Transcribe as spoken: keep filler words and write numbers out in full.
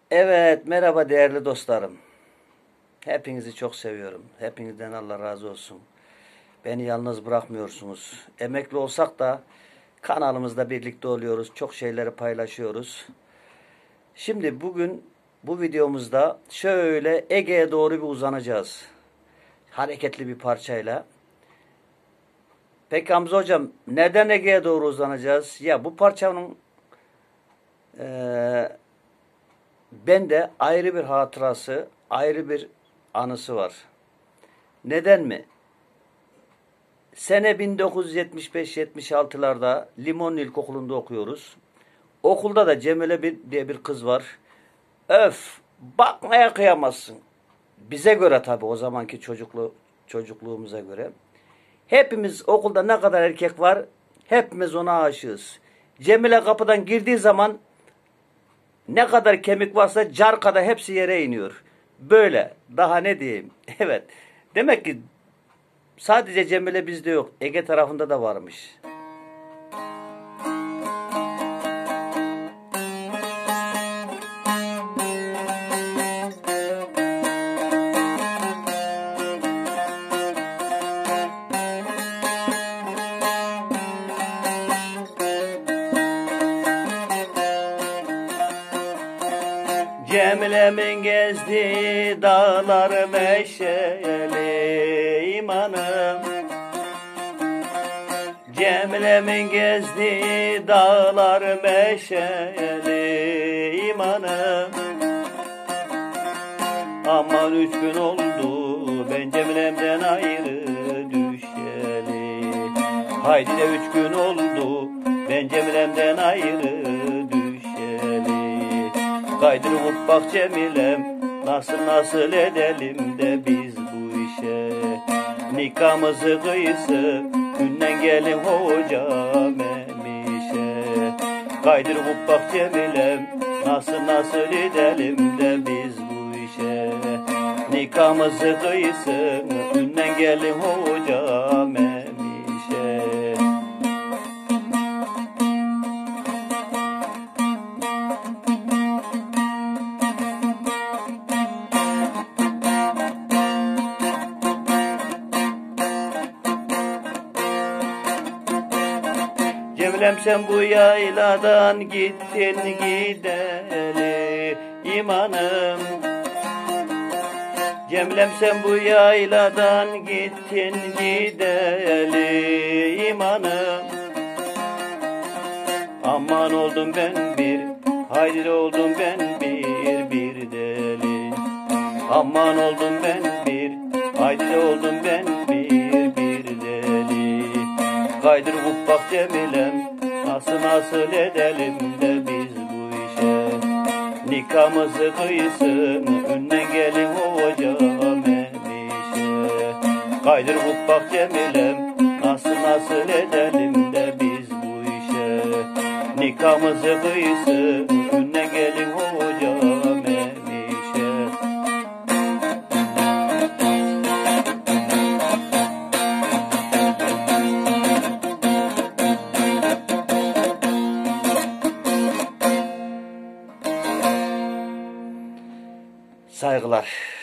Evet, merhaba değerli dostlarım. Hepinizi çok seviyorum. Hepinizden Allah razı olsun. Beni yalnız bırakmıyorsunuz. Emekli olsak da kanalımızda birlikte oluyoruz. Çok şeyleri paylaşıyoruz. Şimdi bugün bu videomuzda şöyle Ege'ye doğru bir uzanacağız. Hareketli bir parçayla. Peki Hamza hocam, neden Ege'ye doğru uzanacağız? Ya bu parçanın eee bende ayrı bir hatırası, ayrı bir anısı var. Neden mi? Sene bin dokuz yüz yetmiş beş yetmiş altılarda Limonlu İlkokulu'nda okuyoruz. Okulda da Cemile bir, diye bir kız var. Öf, bakmaya kıyamazsın. Bize göre tabii, o zamanki çocuklu, çocukluğumuza göre. Hepimiz okulda ne kadar erkek var, hepimiz ona aşığız. Cemile kapıdan girdiği zaman ne kadar kemik varsa carkada hepsi yere iniyor. Böyle. Daha ne diyeyim? Evet. Demek ki sadece Cemile bizde yok. Ege tarafında da varmış. Cemile'min gezdiği dağlar meşeli imanım. Cemile'min gezdiği dağlar meşeli imanım. Aman üç gün oldu ben Cemile'mden ayrı düşeli. Haydi de üç gün oldu ben Cemile'mden ayrı düşeli. Kaydırıp bak Cemilem, nasıl nasıl edelim de biz bu işe. Nikahımızı kıyısı, günden gelin hocam emişe. Kaydırıp bak Cemilem, nasıl nasıl edelim de biz bu işe. Nikahımızı kıyısı, günden gelin hocam emişe. Cemilem sen bu yayladan gittin gideli imanım. Cemilem sen bu yayladan gittin gideli imanım. Aman oldum ben bir, haydi oldum ben bir bir deli. Aman oldum ben bir, haydi oldum ben bir bir deli. Kaydırıp bak Cemilem, nasıl nasıl edelim de biz bu işe. Nikahımızı kıysın, önden gelin hocam emişe. Kaydırıp bak Cemilem, nasıl nasıl edelim de biz bu işe. Nikahımızı kıysın, önden gelin hocam emişe. Saygılar.